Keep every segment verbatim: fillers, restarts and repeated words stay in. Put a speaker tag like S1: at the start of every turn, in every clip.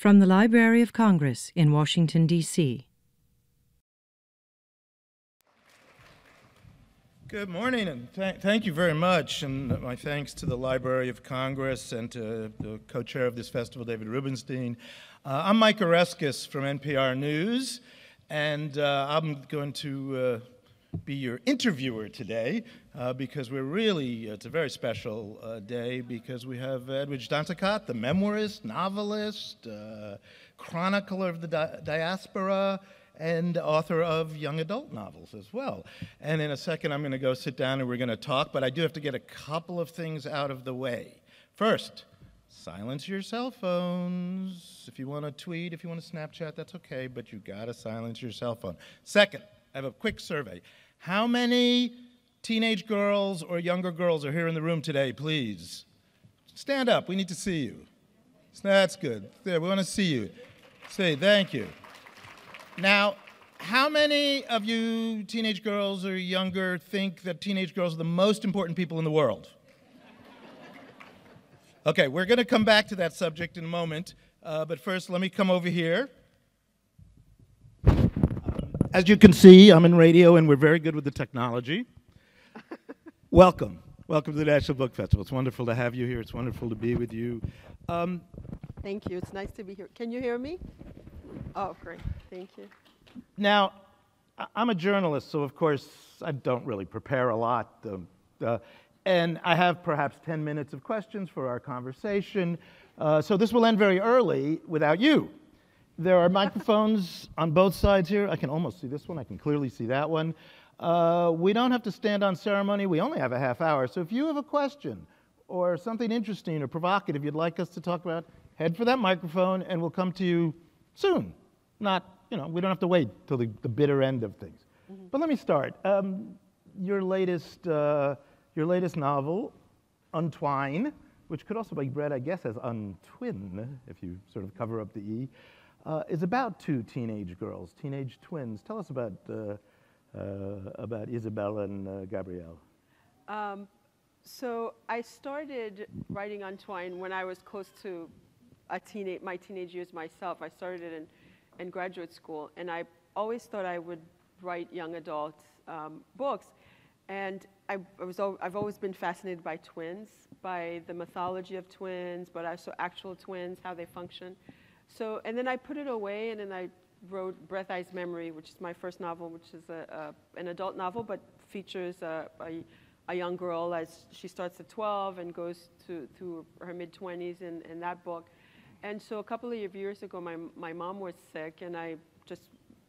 S1: From the Library of Congress in Washington, D C
S2: Good morning, and th thank you very much, and my thanks to the Library of Congress and to the co-chair of this festival, David Rubenstein. Uh, I'm Mike Oreskes from N P R News, and uh, I'm going to uh, be your interviewer today uh, because we're really, it's a very special uh, day because we have Edwidge Danticat, the memoirist, novelist, uh, chronicler of the di diaspora, and author of young adult novels as well. And in a second, I'm going to go sit down and we're going to talk, but I do have to get a couple of things out of the way. First, silence your cell phones. If you want to tweet, if you want to Snapchat, that's okay, but you got to silence your cell phone. Second, I have a quick survey. How many teenage girls or younger girls are here in the room today, please? Stand up. We need to see you. That's good. There, we want to see you. Say, thank you. Now, how many of you teenage girls or younger think that teenage girls are the most important people in the world? Okay, we're going to come back to that subject in a moment, uh, but first let me come over here. As you can see, I'm in radio and we're very good with the technology. Welcome. Welcome to the National Book Festival. It's wonderful to have you here. It's wonderful to be with you. Um,
S3: Thank you. It's nice to be here. Can you hear me? Oh, great. Thank you.
S2: Now, I'm a journalist, so of course I don't really prepare a lot. Um, uh, and I have perhaps ten minutes of questions for our conversation. Uh, so this will end very early without you. There are microphones on both sides here. I can almost see this one. I can clearly see that one. Uh, we don't have to stand on ceremony. We only have a half hour. So if you have a question or something interesting or provocative you'd like us to talk about, head for that microphone and we'll come to you soon. Not, you know, we don't have to wait till the, the bitter end of things. Mm-hmm. But let me start. Um, your latest, uh, your latest novel, Untwine, which could also be read, I guess, as Untwin, if you sort of cover up the E, uh, is about two teenage girls, teenage twins. Tell us about uh, uh, about Isabelle and uh, Gabrielle.
S3: Um, so I started writing Untwine when I was close to a teenage, my teenage years myself. I started it in, in graduate school, and I always thought I would write young adult um, books. And I, I was, I've always been fascinated by twins, by the mythology of twins, but also actual twins, how they function. So, and then I put it away, and then I wrote Breath, Eyes, Memory, which is my first novel, which is a, a, an adult novel, but features a, a, a young girl as she starts at twelve and goes to, through her mid-twenties in, in that book. And so a couple of years ago, my, my mom was sick, and I just,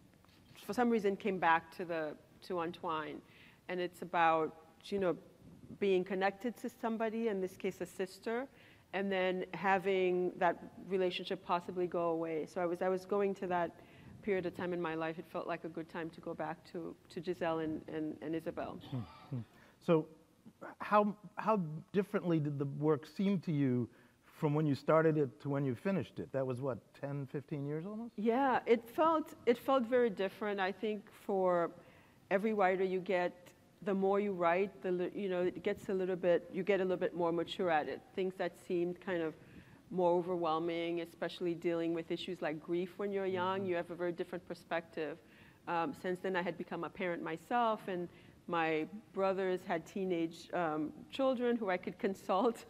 S3: for some reason, came back to, the, to Untwine. And it's about, you know, being connected to somebody, in this case a sister, and then having that relationship possibly go away. So I was, I was going to that period of time in my life. It felt like a good time to go back to, to Giselle and, and, and Isabelle.
S2: Hmm. So how, how differently did the work seem to you from when you started it to when you finished it? That was what, ten, fifteen years almost?
S3: Yeah, it felt, it felt very different. I think for every writer you get, the more you write, the, you know, it gets a little bit, you get a little bit more mature at it. Things that seemed kind of more overwhelming, especially dealing with issues like grief when you're young, you have a very different perspective. Um, since then I had become a parent myself, and my brothers had teenage um, children who I could consult.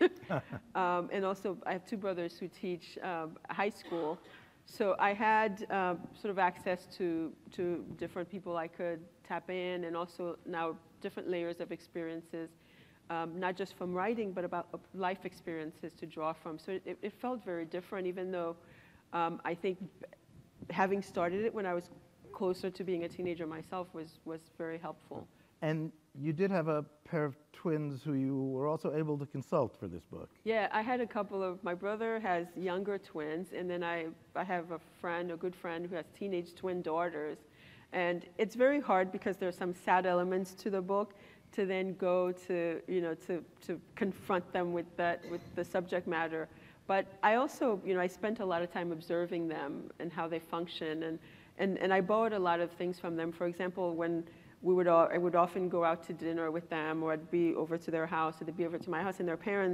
S3: um, and also I have two brothers who teach um, high school. So I had uh, sort of access to, to different people I could tap in, and also now different layers of experiences, um, not just from writing, but about uh, life experiences to draw from. So it, it felt very different, even though um, I think having started it when I was closer to being a teenager myself was, was very helpful.
S2: And you did have a pair of twins who you were also able to consult for this book.
S3: Yeah, I had a couple of, my brother has younger twins, and then I, I have a friend, a good friend, who has teenage twin daughters. And it's very hard because there are some sad elements to the book to then go to, you know, to, to confront them with that, with the subject matter. But I also, you know, I spent a lot of time observing them and how they function, and, and, and I borrowed a lot of things from them. For example, when we would, all, I would often go out to dinner with them, or I'd be over to their house, or they'd be over to my house, and their parents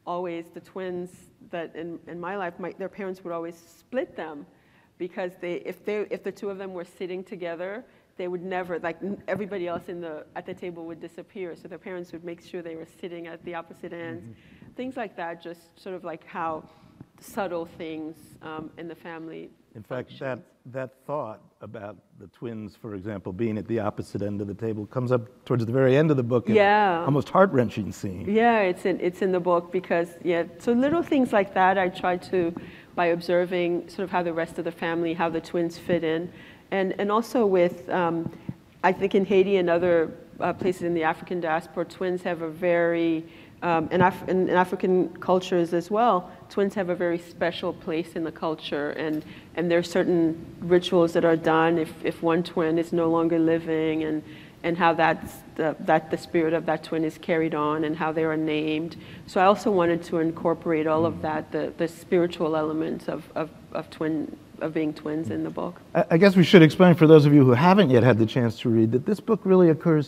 S3: always, the twins that in, in my life, my, their parents would always split them because they, if, they, if the two of them were sitting together, they would never, like everybody else in the, at the table would disappear. So their parents would make sure they were sitting at the opposite ends. Mm-hmm. Things like that, just sort of like how subtle things um, in the family.
S2: In fact, that, that thought about the twins, for example, being at the opposite end of the table comes up towards the very end of the book in
S3: yeah.
S2: an almost heart-wrenching scene.
S3: Yeah, it's in, it's in the book because, yeah, so little things like that I try to, by observing sort of how the rest of the family, how the twins fit in. And, and also with, um, I think in Haiti and other uh, places in the African diaspora, twins have a very, um, in, Af in, in African cultures as well, twins have a very special place in the culture, and, and there are certain rituals that are done if, if one twin is no longer living, and, and how that's the, that the spirit of that twin is carried on, and how they are named. So I also wanted to incorporate all of that, the, the spiritual elements of, of, of, twin, of being twins in the book.
S2: I, I guess we should explain for those of you who haven't yet had the chance to read that this book really occurs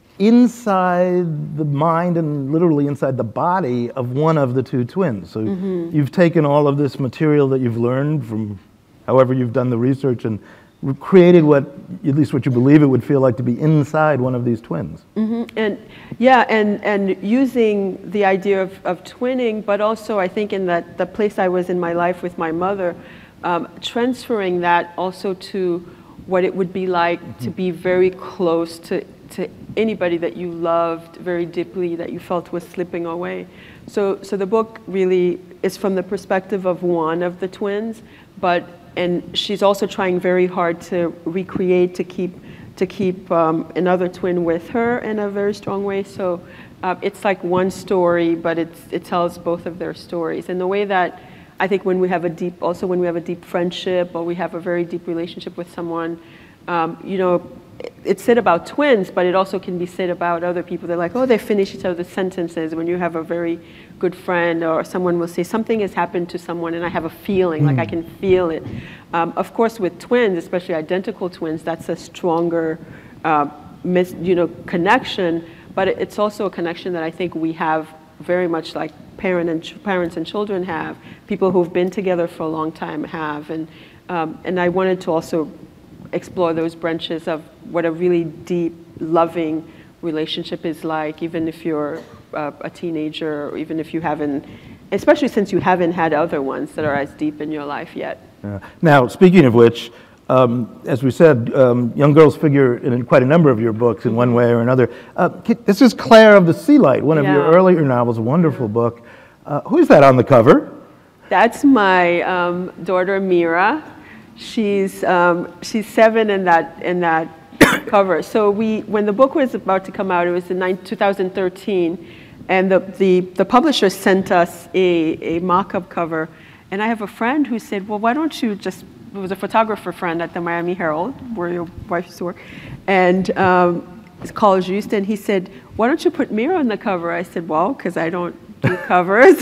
S2: inside the mind and literally inside the body of one of the two twins. So mm-hmm. you've taken all of this material that you've learned from however you've done the research and created what, at least what you believe it would feel like to be inside one of these twins.
S3: Mm-hmm. And yeah, and, and using the idea of, of twinning, but also I think in that the place I was in my life with my mother, um, transferring that also to what it would be like mm-hmm. to be very close to to anybody that you loved very deeply, that you felt was slipping away. So, so the book really is from the perspective of one of the twins, but, and she's also trying very hard to recreate, to keep, to keep um, another twin with her in a very strong way. So uh, it's like one story, but it's, it tells both of their stories. And the way that I think when we have a deep, also when we have a deep friendship or we have a very deep relationship with someone, um, you know, it's said about twins, but it also can be said about other people. They're like, oh, they finish each other's sentences. When you have a very good friend or someone will say, something has happened to someone and I have a feeling, mm. like I can feel it. Um, of course, with twins, especially identical twins, that's a stronger uh, mis you know, connection, but it's also a connection that I think we have very much like parent and ch parents and children have, people who've been together for a long time have. And, um, and I wanted to also explore those branches of what a really deep, loving relationship is like, even if you're uh, a teenager, or even if you haven't, especially since you haven't had other ones that are as deep in your life yet.
S2: Uh, now, speaking of which, um, as we said, um, young girls figure in quite a number of your books in one way or another. Uh, this is Claire of the Sea Light, one of yeah. your earlier novels, a wonderful book. Uh, who's that on the cover?
S3: That's my um, daughter, Mira. She's um, she's seven in that in that cover. So we, when the book was about to come out, it was in two thousand thirteen, and the the, the publisher sent us a, a mock-up cover. And I have a friend who said, well, why don't you just, it was a photographer friend at the Miami Herald, where your wife used to work, and um, it's called Juste, and he said, why don't you put Mira on the cover? I said, well, because I don't do covers.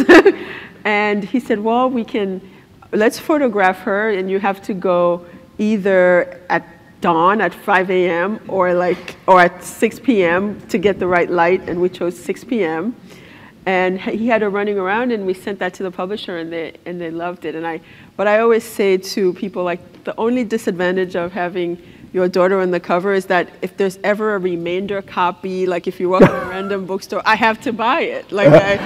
S3: And he said, well, we can, let's photograph her, and you have to go either at dawn at five A M or like or at six P M to get the right light, and we chose six P M And he had her running around, and we sent that to the publisher, and they and they loved it. And I, but I always say to people, like, the only disadvantage of having your daughter on the cover is that if there's ever a remainder copy, like if you walk in a random bookstore, I have to buy it. Like I,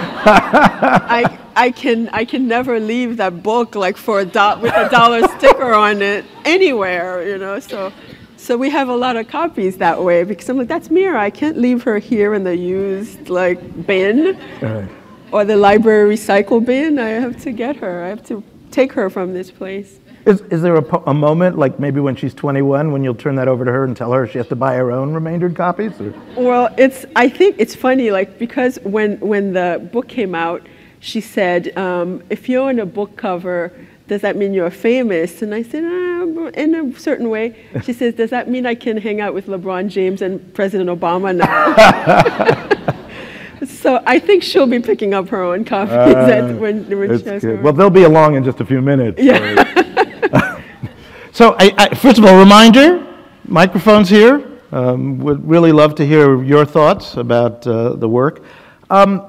S3: I, I can, I can never leave that book like for a do with a dollar sticker on it anywhere, you know. So, so we have a lot of copies that way because I'm like, that's Mira. I can't leave her here in the used like bin right. or the library recycle bin. I have to get her. I have to take her from this place.
S2: Is, is there a, a moment, like maybe when she's twenty-one, when you'll turn that over to her and tell her she has to buy her own remaindered copies? Or?
S3: Well, it's, I think it's funny, like, because when, when the book came out, she said, um, if you're on a book cover, does that mean you're famous? And I said, uh, in a certain way. She says, does that mean I can hang out with LeBron James and President Obama now? So I think she'll be picking up her own copies uh, when, when she has her.
S2: Well, they'll be along in just a few minutes.
S3: Yeah.
S2: So, so I, I, first of all, reminder, microphones here. Um, would really love to hear your thoughts about uh, the work. Um,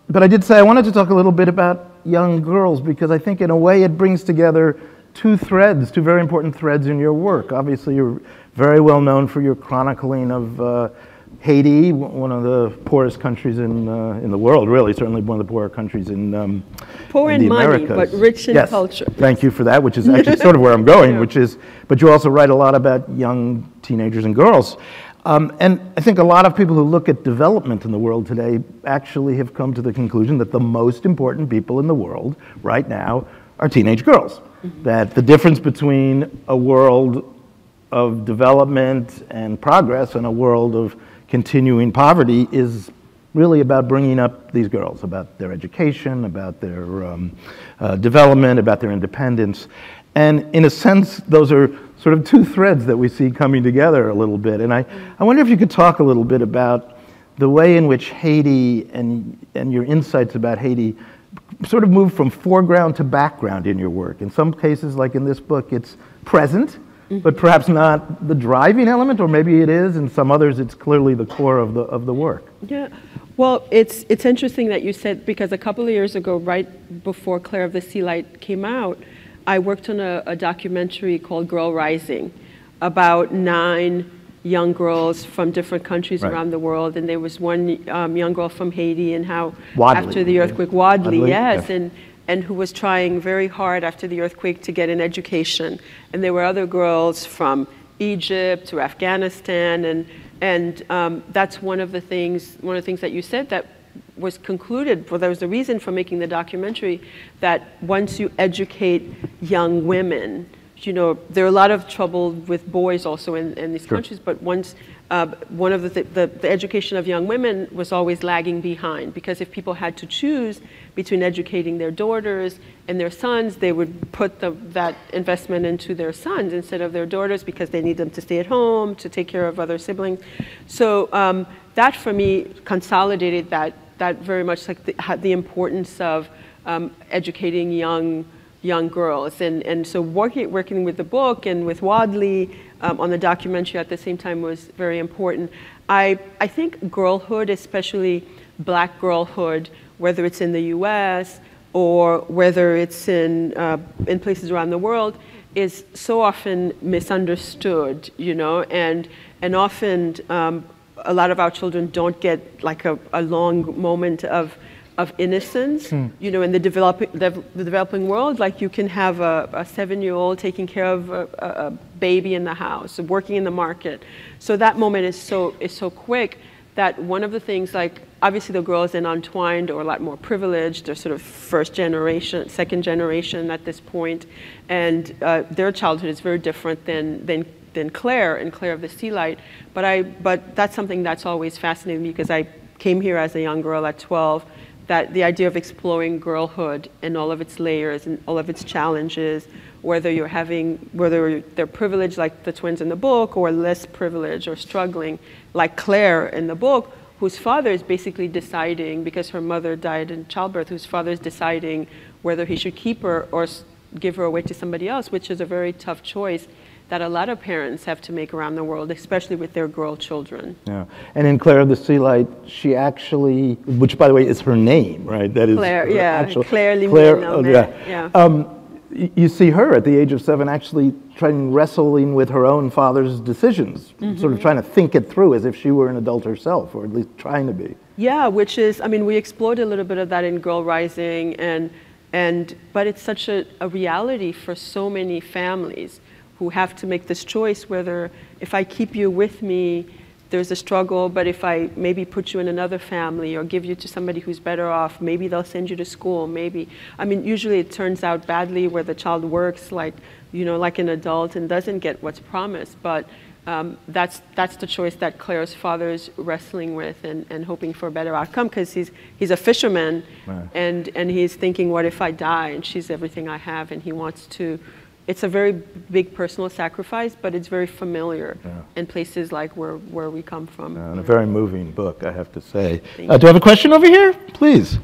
S2: but I did say I wanted to talk a little bit about young girls, because I think in a way it brings together two threads, two very important threads in your work. Obviously, you're very well known for your chronicling of uh, Haiti, one of the poorest countries in uh, in the world, really, certainly one of the poorer countries in um,
S3: Poor in
S2: the
S3: money,
S2: Americas.
S3: but rich in
S2: yes.
S3: culture.
S2: Thank you for that, which is actually sort of where I'm going,
S3: Yeah.
S2: which is, but you also write a lot about young teenagers and girls. Um, and I think a lot of people who look at development in the world today actually have come to the conclusion that the most important people in the world right now are teenage girls. Mm-hmm. That the difference between a world of development and progress and a world of continuing poverty is really about bringing up these girls, about their education, about their um, uh, development, about their independence. And in a sense, those are sort of two threads that we see coming together a little bit. And I, I wonder if you could talk a little bit about the way in which Haiti and, and your insights about Haiti sort of move from foreground to background in your work. In some cases, like in this book, it's present, mm-hmm. but perhaps not the driving element, or maybe it is. In some others, it's clearly the core of the, of the work.
S3: Yeah. Well, it's, it's interesting that you said, because a couple of years ago, right before Claire of the Sea Light came out, I worked on a, a documentary called Girl Rising about nine young girls from different countries right. around the world. And there was one um, young girl from Haiti, and how
S2: Wadley,
S3: after the earthquake, Wadley,
S2: Wadley
S3: yes,
S2: yes.
S3: and, and who was trying very hard after the earthquake to get an education. And there were other girls from Egypt to Afghanistan, and, and um, that's one of the things, one of the things that you said that was concluded, well, there was a reason for making the documentary, that once you educate young women, you know, there are a lot of trouble with boys also in, in these sure. countries, but once, uh, one of the, th the, the education of young women was always lagging behind, because if people had to choose between educating their daughters and their sons, they would put the, that investment into their sons instead of their daughters, because they need them to stay at home, to take care of other siblings. So um, that for me consolidated that that very much like the, the importance of um, educating young young girls. And, and so working, working with the book and with Wadley um, on the documentary at the same time was very important. I, I think girlhood, especially black girlhood, whether it's in the U S or whether it's in, uh, in places around the world, is so often misunderstood, you know, and, and often um, a lot of our children don't get like a, a long moment of, of innocence. Hmm. You know, in the developing, the, the developing world, like you can have a, a seven-year-old taking care of a, a, a baby in the house, working in the market. So that moment is so, is so quick that one of the things, like obviously the girls in Untwined are a lot more privileged. They're sort of first generation, second generation at this point, and uh, their childhood is very different than, than than Claire and Claire of the Sea Light. But I, but that's something that's always fascinated me, because I came here as a young girl at twelve, that the idea of exploring girlhood and all of its layers and all of its challenges, whether you're having, whether they're privileged like the twins in the book, or less privileged or struggling like Claire in the book, whose father is basically deciding, because her mother died in childbirth, whose father is deciding whether he should keep her or give her away to somebody else, which is a very tough choice that a lot of parents have to make around the world, especially with their girl children.
S2: Yeah, and in Claire of the Sea Light, she actually, which by the way is her name, right? That is
S3: Claire, yeah,
S2: actual,
S3: Claire Limien.
S2: Claire, oh, yeah.
S3: yeah.
S2: Um, you see her at the age of seven actually trying, wrestling with her own father's decisions, mm-hmm. sort of trying to think it through as if she were an adult herself, or at least trying to be.
S3: Yeah, which is, I mean, we explored a little bit of that in Girl Rising, and, and but it's such a, a reality for so many families who have to make this choice, whether if I keep you with me, there's a struggle, but if I maybe put you in another family or give you to somebody who's better off, maybe they'll send you to school, maybe. I mean, usually it turns out badly where the child works like, you know, like an adult and doesn't get what's promised, but um, that's, that's the choice that Claire's father is wrestling with and, and hoping for a better outcome, because he's, he's a fisherman, right. and, and he's thinking, what if I die? And she's everything I have, and he wants to. It's a very big personal sacrifice, but it's very familiar yeah. in places like where, where we come from.
S2: Uh, and a very moving book, I have to say. Uh, do I have a question over here? Please.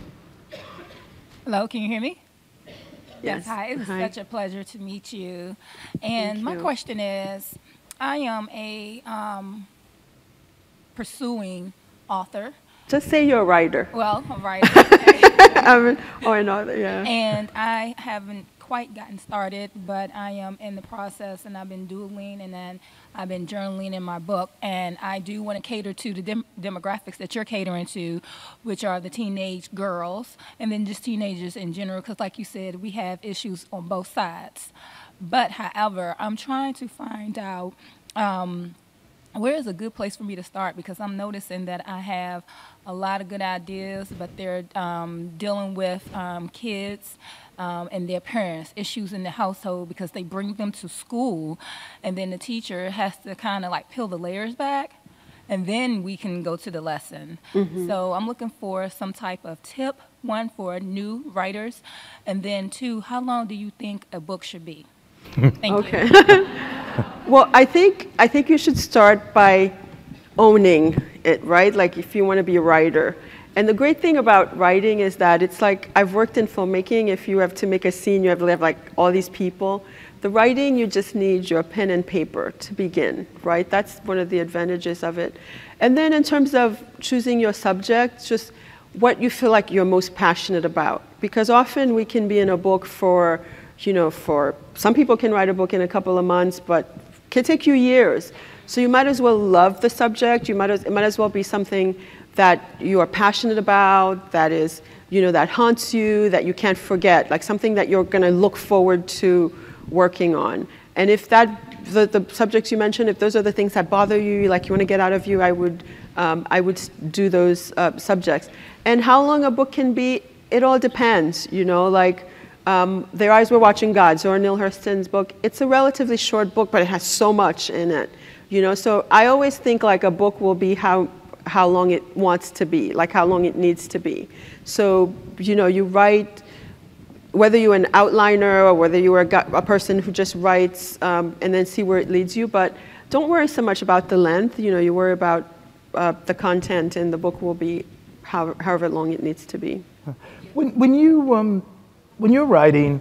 S4: Hello, can you hear me?
S3: Yes.
S4: Hi, it was
S3: Hi.
S4: such a pleasure to meet you. And
S3: Thank
S4: my
S3: you.
S4: question is, I am a um, pursuing author,
S3: Just say you're a writer.
S4: Well, a writer.
S3: I mean, or an author, yeah.
S4: And I haven't quite gotten started, but I am in the process, and I've been doodling, and then I've been journaling in my book, and I do want to cater to the dem demographics that you're catering to, which are the teenage girls, and then just teenagers in general, because like you said, we have issues on both sides. But however, I'm trying to find out um, where is a good place for me to start, because I'm noticing that I have a lot of good ideas, but they're um, dealing with um, kids um, and their parents, issues in the household, because they bring them to school, and then the teacher has to kind of like peel the layers back, and then we can go to the lesson. Mm-hmm. So I'm looking for some type of tip, one, for new writers, and then two, how long do you think a book should be? Thank
S3: okay.
S4: you.
S3: Well, I think I think you should start by owning it, right? Like if you want to be a writer. And the great thing about writing is that it's like, I've worked in filmmaking. If you have to make a scene, you have to have like all these people. The writing, you just need your pen and paper to begin, right? That's one of the advantages of it. And then in terms of choosing your subject, just what you feel like you're most passionate about. Because often we can be in a book for, you know, for, some people can write a book in a couple of months, but it can take you years. So you might as well love the subject. You might as, it might as well be something that you are passionate about, that is, you know, that haunts you, that you can't forget, like something that you're going to look forward to working on. And if that, the, the subjects you mentioned, if those are the things that bother you, like you want to get out of you, I would, um, I would do those uh, subjects. And how long a book can be, it all depends, you know, like um, Their Eyes Were Watching God, Zora Neale Hurston's book. It's a relatively short book, but it has so much in it, you know. So I always think like a book will be how, how long it wants to be, like how long it needs to be. So, you know, you write, whether you're an outliner or whether you're a, a person who just writes um, and then see where it leads you, but don't worry so much about the length. You know, you worry about uh, the content, and the book will be how, however long it needs to be.
S5: When, when, you, um, when you're writing,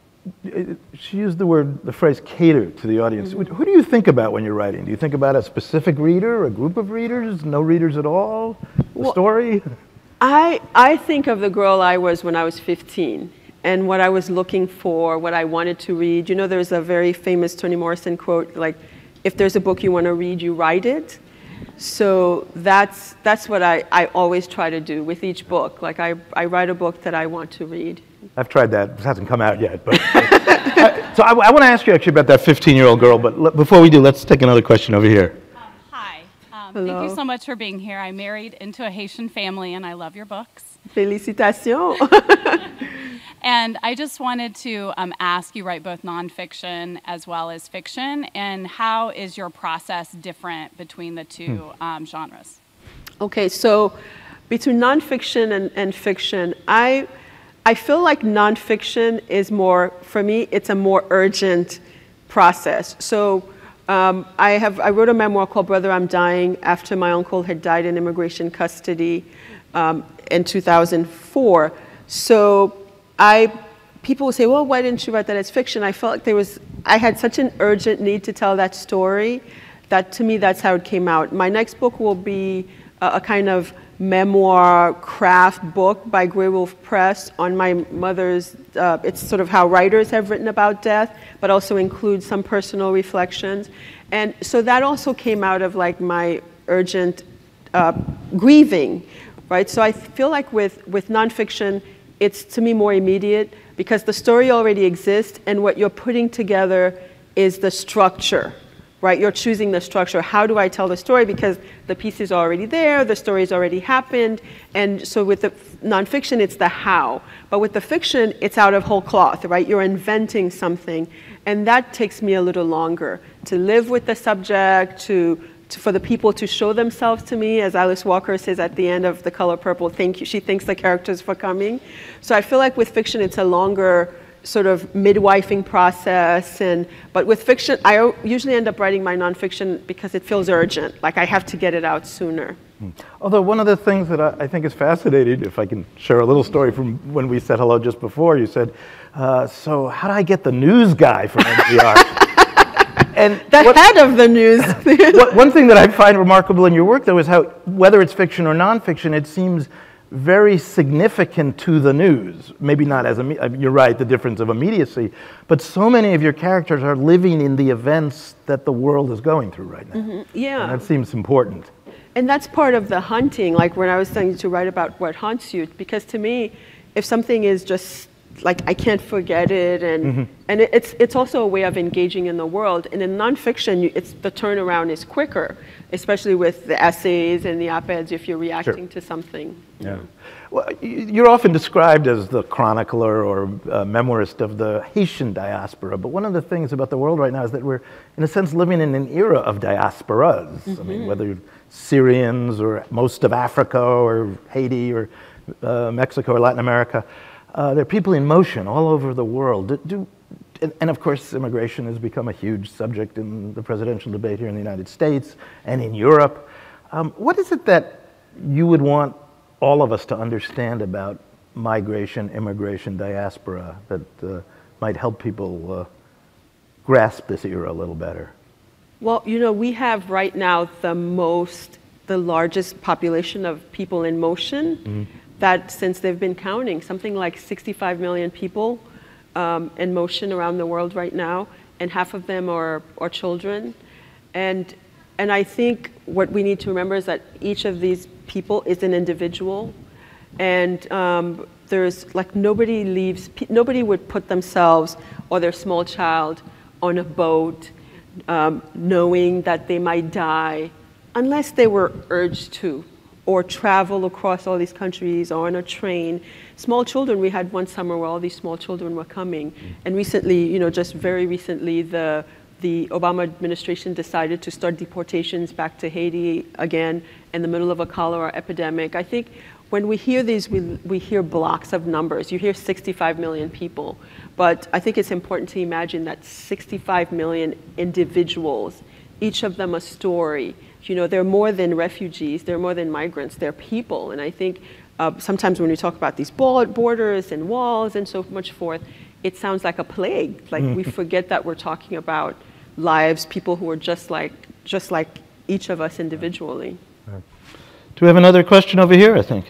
S5: she used the word, the phrase cater to the audience. Mm-hmm. Who do you think about when you're writing? Do you think about a specific reader, a group of readers, no readers at all, the well, story?
S3: I, I think of the girl I was when I was fifteen and what I was looking for, what I wanted to read. You know, there's a very famous Toni Morrison quote, like, if there's a book you want to read, you write it. So that's, that's what I, I always try to do with each book. Like, I, I write a book that I want to read.
S5: I've tried that. It hasn't come out yet. But I, so I, I want to ask you actually about that fifteen-year-old girl, but l before we do, let's take another question over here.
S6: Um, hi. Um,
S3: Hello.
S6: Thank you so much for being here. I married into a Haitian family, and I love your books.
S3: Félicitations.
S6: And I just wanted to um, ask, you write both nonfiction as well as fiction, and how is your process different between the two hmm. um, genres?
S3: Okay, so between nonfiction and, and fiction, I, I feel like nonfiction is more, for me, it's a more urgent process. So um, I, have, I wrote a memoir called Brother, I'm Dying, after my uncle had died in immigration custody um, in two thousand four. So I, people would say, well, why didn't you write that as fiction? I felt like there was, I had such an urgent need to tell that story that to me, that's how it came out. My next book will be a, a kind of memoir craft book by Grey Wolf Press on my mother's, uh, it's sort of how writers have written about death, but also includes some personal reflections. And so that also came out of like my urgent uh, grieving, right? So I feel like with, with nonfiction, it's to me more immediate because the story already exists, and what you're putting together is the structure, right? You're choosing the structure. How do I tell the story? Because the piece is already there, the story's already happened, and so with the nonfiction, it's the how. But with the fiction, it's out of whole cloth, right? You're inventing something, and that takes me a little longer to live with the subject, to for the people to show themselves to me, as Alice Walker says at the end of The Color Purple, thank you. She thanks the characters for coming. So I feel like with fiction, it's a longer sort of midwifing process. And, but with fiction, I usually end up writing my nonfiction because it feels urgent, like I have to get it out sooner.
S5: Although one of the things that I, I think is fascinating, if I can share a little story from when we said hello just before, you said, uh, so how do I get the news guy from N P R? And
S3: the
S5: what,
S3: head of the news.
S5: what, one thing that I find remarkable in your work, though, is how, whether it's fiction or nonfiction, it seems very significant to the news. Maybe not as, a, you're right, the difference of immediacy, but so many of your characters are living in the events that the world is going through right now.
S3: Mm-hmm. Yeah.
S5: And that seems important.
S3: And that's part of the hunting, like when I was saying to write about what haunts you, because to me, if something is just like I can't forget it, and mm-hmm. and it, it's it's also a way of engaging in the world. And in nonfiction, you, it's the turnaround is quicker, especially with the essays and the op-eds if you're reacting
S5: sure.
S3: to something.
S5: Yeah. Well, you're often described as the chronicler or uh, memoirist of the Haitian diaspora, but one of the things about the world right now is that we're, in a sense, living in an era of diasporas. Mm-hmm. I mean, whether Syrians or most of Africa or Haiti or uh, Mexico or Latin America, uh, there are people in motion all over the world. Do, do, and, and of course, immigration has become a huge subject in the presidential debate here in the United States and in Europe. Um, what is it that you would want all of us to understand about migration, immigration, diaspora that uh, might help people uh, grasp this era a little better?
S3: Well, you know, we have right now the most, the largest population of people in motion mm-hmm. that since they've been counting, something like sixty-five million people um, in motion around the world right now, and half of them are, are children. And, and I think what we need to remember is that each of these people is an individual, and um, there's like nobody leaves, nobody would put themselves or their small child on a boat um, knowing that they might die unless they were urged to, or travel across all these countries or on a train. Small children, we had one summer where all these small children were coming, and recently, you know, just very recently, the the Obama administration decided to start deportations back to Haiti again in the middle of a cholera epidemic. I think when we hear these, we, we hear blocks of numbers. You hear sixty-five million people, but I think it's important to imagine that sixty-five million individuals, each of them a story. You know, they're more than refugees, they're more than migrants, they're people. And I think uh, sometimes when we talk about these borders and walls and so much forth, it sounds like a plague. Like we forget that we're talking about lives, people who are just like just like each of us individually.
S5: Right. Do we have another question over here, I think?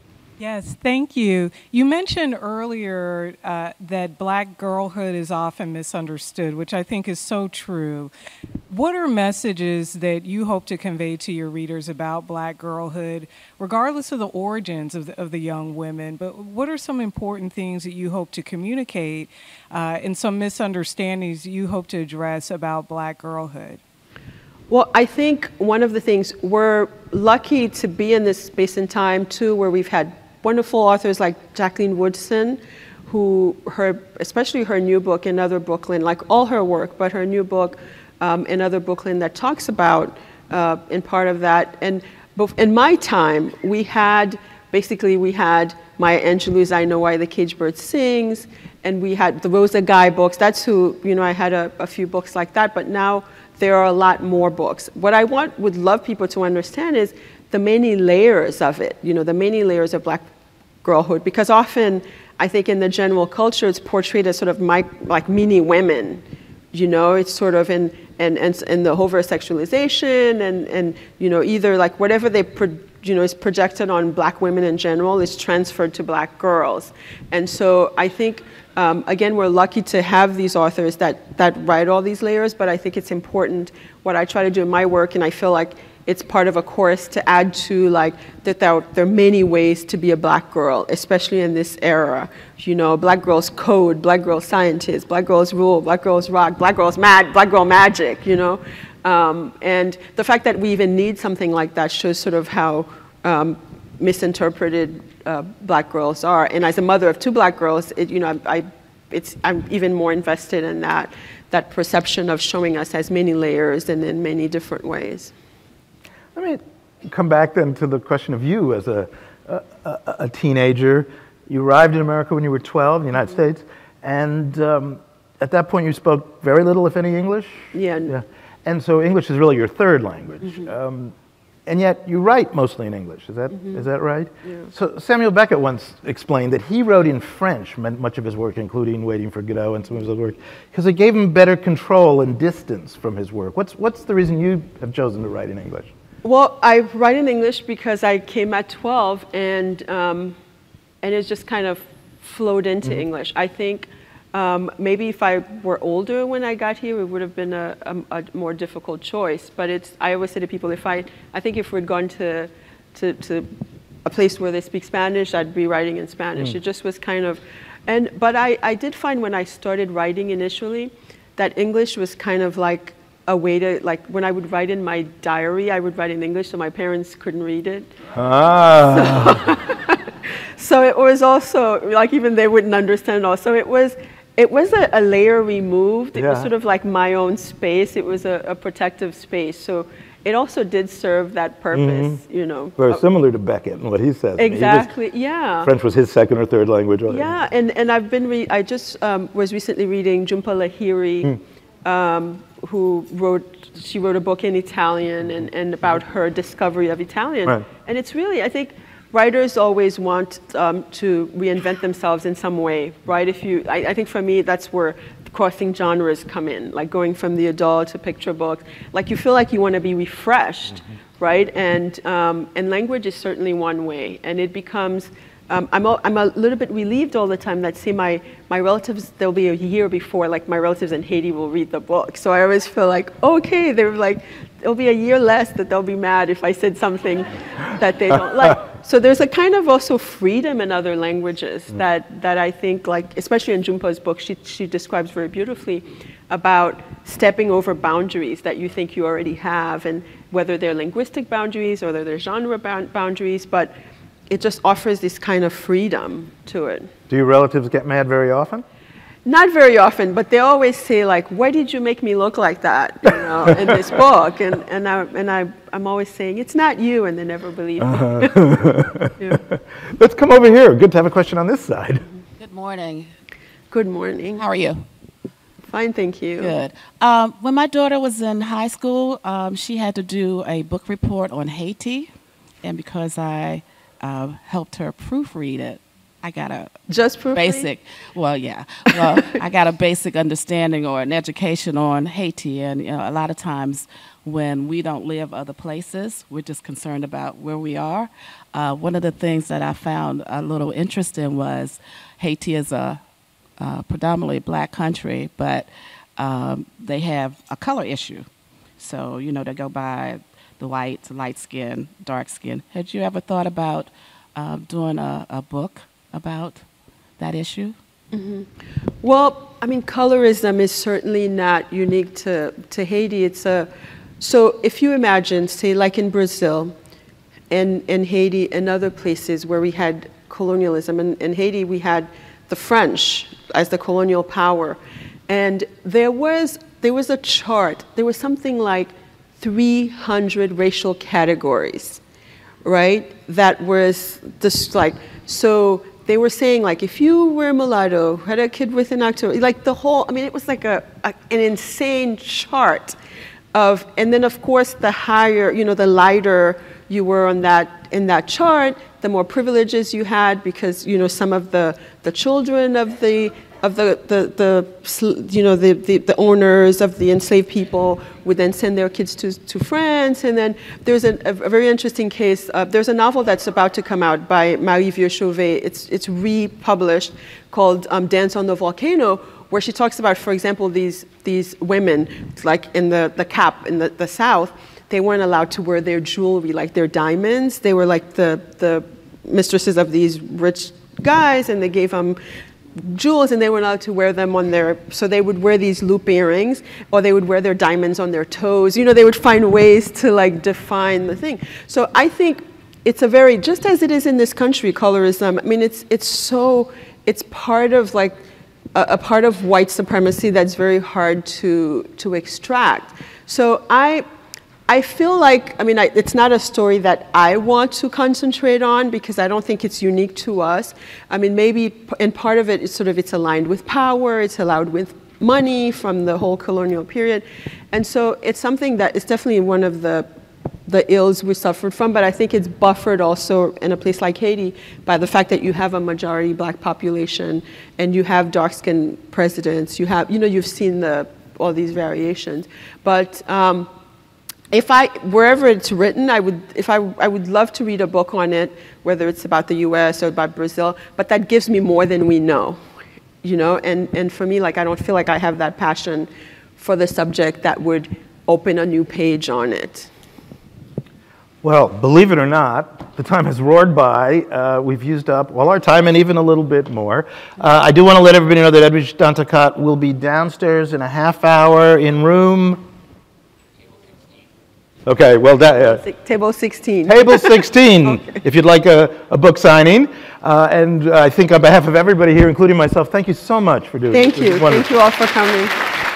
S7: Yes, thank you. You mentioned earlier uh, that Black girlhood is often misunderstood, which I think is so true. What are messages that you hope to convey to your readers about Black girlhood, regardless of the origins of the, of the young women? But what are some important things that you hope to communicate uh, and some misunderstandings you hope to address about Black girlhood?
S3: Well, I think one of the things, we're lucky to be in this space and time, too, where we've had wonderful authors like Jacqueline Woodson, who, her, especially her new book, Another Brooklyn, like all her work, but her new book, um, Another Brooklyn, that talks about, uh, in part of that. And in my time, we had, basically we had Maya Angelou's I Know Why the Caged Bird Sings, and we had the Rosa Guy books. That's who, you know, I had a, a few books like that, but now there are a lot more books. What I want, would love people to understand is the many layers of it, you know, the many layers of Black girlhood, because often I think in the general culture it's portrayed as sort of my, like mini women, you know, it's sort of in, and, and, and the over-sexualization and, and, you know, either like whatever they, pro, you know, is projected on Black women in general is transferred to Black girls. And so I think, um, again, we're lucky to have these authors that, that write all these layers, but I think it's important, what I try to do in my work, and I feel like it's part of a course to add to, like, that there, there are many ways to be a Black girl, especially in this era. You know, Black girls code, Black girls scientists, Black girls rule, Black girls rock, Black girls mad, Black girl magic, you know? Um, and the fact that we even need something like that shows sort of how um, misinterpreted uh, Black girls are. And as a mother of two Black girls, it, you know, I, I, it's, I'm even more invested in that, that perception of showing us as many layers and in many different ways.
S5: Let me come back then to the question of you as a, a, a teenager. You arrived in America when you were twelve in the United mm-hmm. States, and um, at that point you spoke very little, if any, English?
S3: Yeah.
S5: Yeah. And so English is really your third language. Mm-hmm. um, and yet you write mostly in English. Is that,
S3: Mm-hmm.
S5: is that right?
S3: Yeah.
S5: So Samuel Beckett once explained that he wrote in French much of his work, including Waiting for Godot and some of his other work, because it gave him better control and distance from his work. What's, what's the reason you have chosen to write in English?
S3: Well, I write in English because I came at twelve, and um, and it just kind of flowed into
S5: Mm-hmm.
S3: English. I think um, maybe if I were older when I got here, it would have been a, a, a more difficult choice. But it's, I always say to people, if I, I think if we'd gone to, to, to a place where they speak Spanish, I'd be writing in Spanish.
S5: Mm.
S3: It just was kind of, and but I, I did find when I started writing initially, that English was kind of like a way to, like when I would write in my diary, I would write in English so my parents couldn't read it.
S5: Ah.
S3: So it was also, like even they wouldn't understand all. So it was, it was a, a layer removed. It was
S5: Yeah.
S3: sort of like my own space. It was a, a protective space. So it also did serve that purpose, you know.
S5: Very
S3: Uh,
S5: similar to Beckett and what he says. I mean, he just-
S3: Exactly, yeah.
S5: French was his second or third language.
S3: Yeah, and, and I've been, re I just um, was recently reading Jhumpa Lahiri, um, who wrote, she wrote a book in Italian and, and about her discovery of Italian.
S5: Right.
S3: And it's really, I think, writers always want um, to reinvent themselves in some way, right? If you, I, I think for me, that's where crossing genres come in, like going from the adult to picture books. Like you feel like you want to be refreshed, right? And, um, and language is certainly one way. And it becomes, um, I'm, a, I'm a little bit relieved all the time that, see, my, my relatives, there'll be a year before, like my relatives in Haiti will read the book. So I always feel like, okay, they're like, it'll be a year less that they'll be mad if I said something that they don't like. So there's a kind of also freedom in other languages mm. that, that I think, like, especially in Jhumpa's book, she, she describes very beautifully about stepping over boundaries that you think you already have, and whether they're linguistic boundaries or they're genre bound boundaries, but it just offers this kind of freedom to it.
S5: Do your relatives get mad very often?
S3: Not very often, but they always say, like, why did you make me look like that, you know, in this book? And, and, I, and I, I'm always saying, it's not you, and they never believe me.
S5: Uh-huh.
S3: Yeah.
S5: Let's come over here. Good to have a question on this side.
S8: Good morning.
S3: Good morning.
S8: How are you?
S3: Fine, thank you.
S8: Good. Um, when my daughter was in high school, um, she had to do a book report on Haiti, and because I uh, helped her proofread it, I got a
S3: Just proofread?
S8: basic, well, yeah. Well, I got a basic understanding or an education on Haiti, and you know, a lot of times when we don't live other places, we're just concerned about where we are. Uh, one of the things that I found a little interesting was Haiti is a uh, predominantly black country, but um, they have a color issue. So, you know, they go by the white, light skin, dark skin. Had you ever thought about uh, doing a, a book about that issue?
S3: Mm-hmm. Well, I mean, colorism is certainly not unique to, to Haiti. It's a, so if you imagine, say, like in Brazil and, and Haiti and other places where we had colonialism, in, in Haiti we had the French as the colonial power, and there was, there was a chart, there was something like three hundred racial categories, right? That was just like, so they were saying, like, if you were mulatto, had a kid with an octo, like the whole, I mean, it was like a, a an insane chart of, and then of course the higher, you know, the lighter you were on that, in that chart, the more privileges you had, because, you know, some of the, the children of the, of the, the, the you know, the, the, the owners of the enslaved people would then send their kids to, to France. And then there's a, a very interesting case. Uh, there's a novel that's about to come out by Marie Vieux-Chauvet. It's, it's republished, called um, Dance on the Volcano, where she talks about, for example, these, these women, like in the, the Cap in the, the South, they weren't allowed to wear their jewelry, like their diamonds. They were like the, the mistresses of these rich guys, and they gave them jewels, and they were allowed to wear them on their, so they would wear these loop earrings, or they would wear their diamonds on their toes. You know, they would find ways to like define the thing. So I think it's a very, just as it is in this country, colorism, I mean, it's, it's so, it's part of like, a, a part of white supremacy that's very hard to, to extract. So I, I feel like, I mean, I, it's not a story that I want to concentrate on because I don't think it's unique to us. I mean, maybe, and part of it is sort of, it's aligned with power, it's aligned with money from the whole colonial period. And so it's something that is definitely one of the the ills we suffered from, but I think it's buffered also in a place like Haiti by the fact that you have a majority black population and you have dark-skinned presidents. You have, you know, you've seen the, all these variations. But um, if I, wherever it's written, I would, if I, I would love to read a book on it, whether it's about the U S or about Brazil, but that gives me more than we know, you know? And, and for me, like, I don't feel like I have that passion for the subject that would open a new page on it.
S5: Well, believe it or not, the time has roared by. Uh, we've used up all our time and even a little bit more. Uh, I do want to let everybody know that Edwidge Danticat will be downstairs in a half hour in room... Okay, well, that, uh,
S3: Table sixteen.
S5: Table sixteen,
S3: Okay.
S5: If you'd like a, a book signing. Uh, and I think on behalf of everybody here, including myself, thank you so much for doing
S3: Thank
S5: this. This
S3: you.
S5: is wonderful.
S3: Thank you all for coming.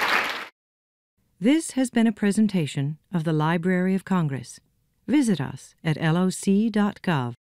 S1: This has been a presentation of the Library of Congress. Visit us at L O C dot gov.